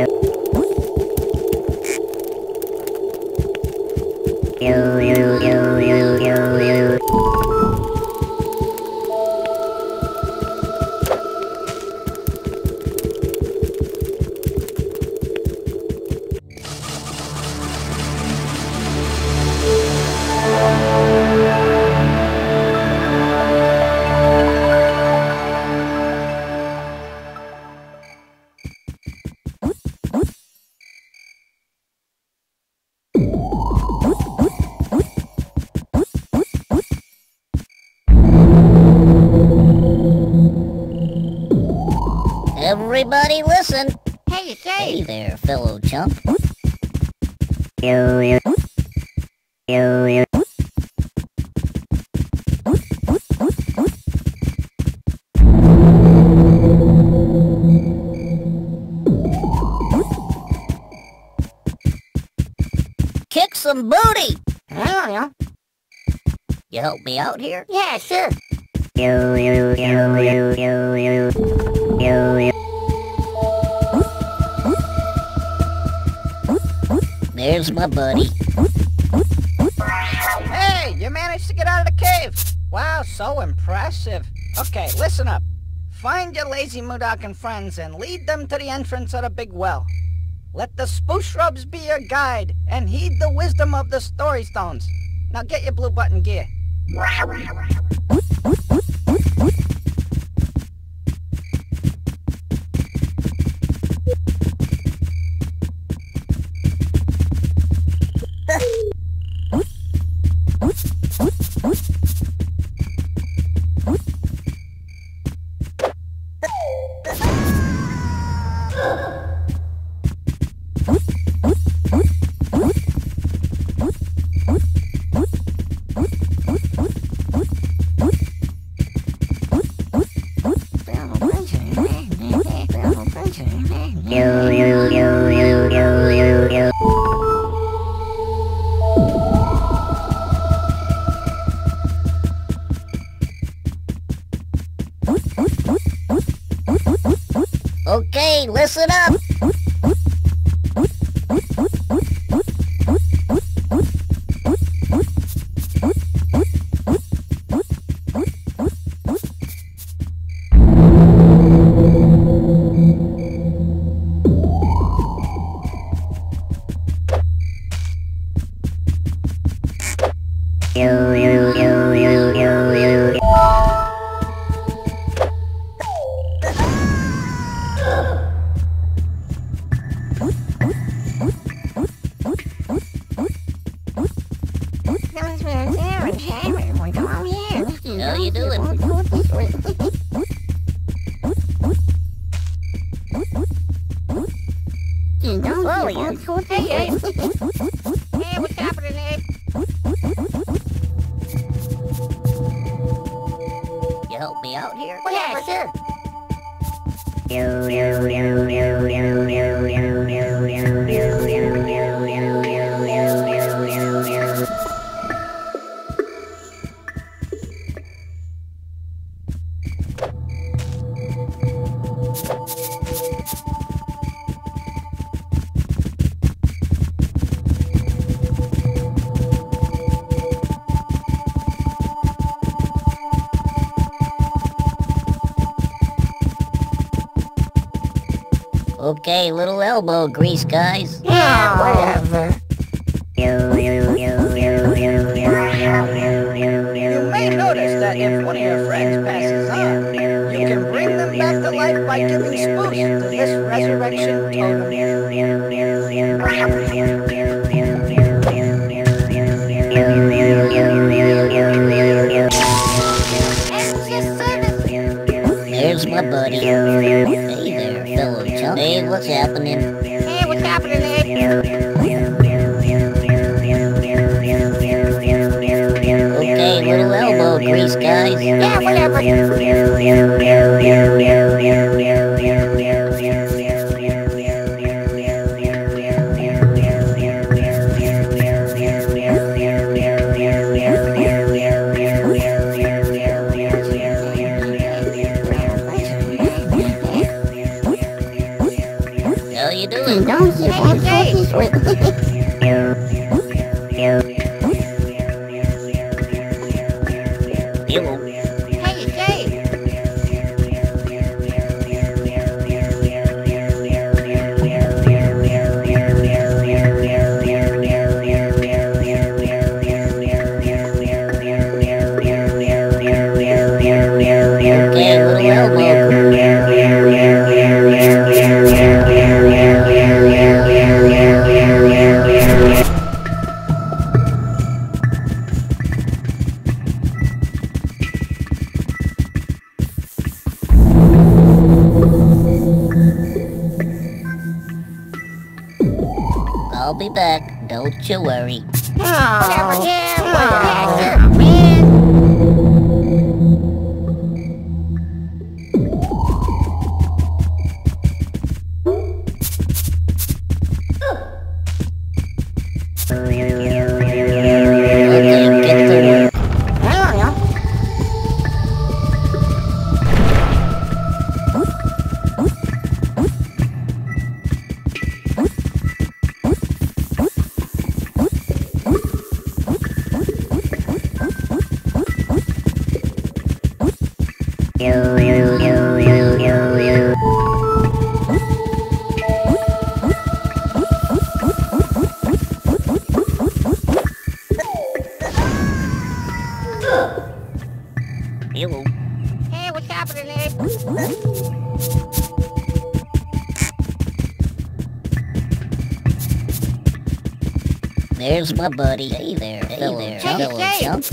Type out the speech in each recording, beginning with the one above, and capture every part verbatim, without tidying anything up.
Everybody listen! Hey, Dave! Hey there, fellow chump. Yo, yo. Yo, yo. Kick some booty! I don't know. You help me out here? Yeah, sure. Yo, yo, yo, yo, yo, yo. Yo, yo. There's my buddy. Hey, you managed to get out of the cave! Wow, so impressive. Okay, listen up. Find your lazy Mudokon friends and lead them to the entrance of the big well. Let the spruce shrubs be your guide, and heed the wisdom of the story stones. Now get your blue button gear. Yo, yo, yo, yo, yo, yo, yo. Okay, listen up. Yo, yo, yo, yo, yo, yo. How you doing? Oh, yeah. Hey, hey. Hey, what's happening, eh? You help me out here? Yeah, sure. Yo, yo, yo, yo, yo, yo, yo, yo, yo, yo, yo, yo, yo, yo, yo, yo, yo, yo. Okay, little elbow grease, guys. Yeah, whatever. Yo, yo, yo, yo, yo, yo, yo, yo, yo, You may notice that if one of your friends passes on, you can bring them back to life by giving spooks to this resurrection totem. There's my buddy. Hey there, fellow chump. Hey, what's happening? Hey, what's happening, eh? Okay, little elbow grease, guys. Yeah, whatever. you doing? Don't you want cookies with Hello. Hey, Dave. I'll be back, don't you worry. Whatever, yeah, whatever. Oh, man. Okay, get to work. I don't know. Hello. Hey, what's happening, Abe? There's my buddy. Hey there, hey Hello, there, Chump. fellow Hey, chump.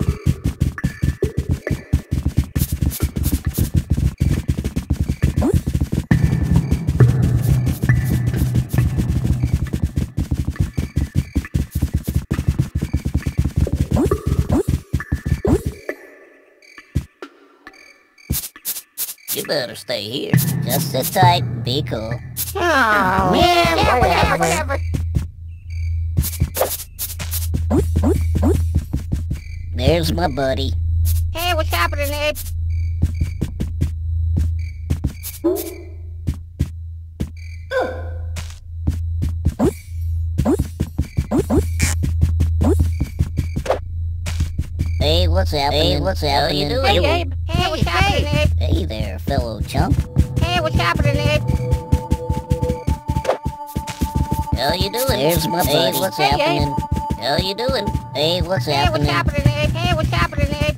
You better stay here. Just sit tight, be cool. Oh, man, yeah, whatever, whatever. whatever. There's my buddy. Hey, what's happening, Abe? Hey, what's happening? Hey, what's How happening? you doing, Hey, Abe? Hey, what's happening, Abe? hey there, fellow chump. Hey, what's happening, Abe? How you doing? There's my buddy. Hey, what's Hey, happening? How you doing? Hey, what's Hey, happening? what's happening, Abe? Hey, what's happening, Abe?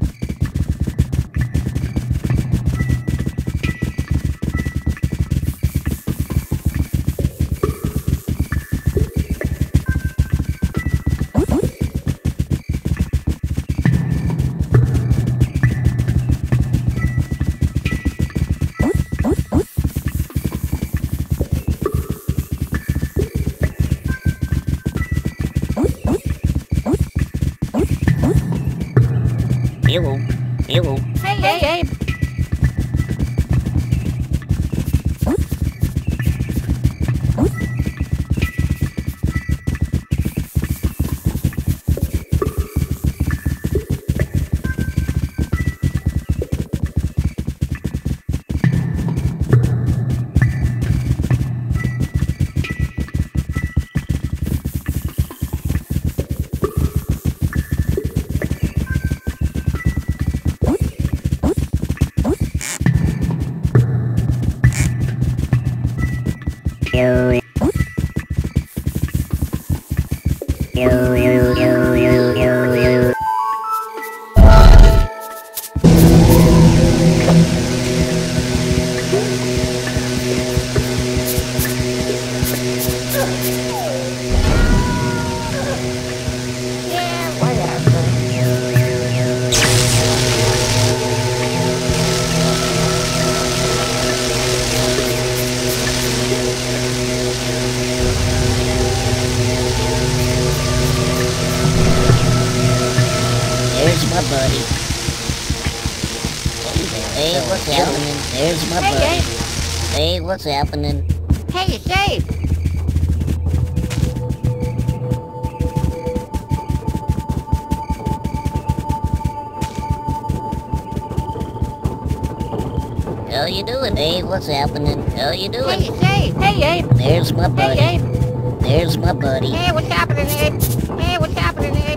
Hello. Hello. Hey, hey, Abe. There's my buddy. Hey there, hey, what's happening? There's my Hey, buddy. Abe. Hey, what's happening? Hey, it's Abe. How How you doing, Abe? What's happening? How you doing? Hey, hey, hey, Abe. There's my buddy. Hey, Abe. There's my buddy. Hey, what's happening, Abe? Hey, what's happening, Abe?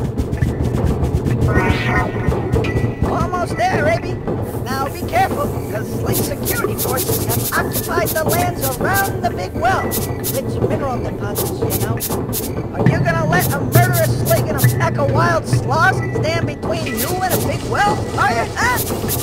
Almost there, Abe. Now be careful, because Slick security forces have occupied the lands around the big well. Rich mineral deposits, you know. Are you gonna let a murderous Slig and a pack of wild sloths stand between you and a big well? Are you, huh?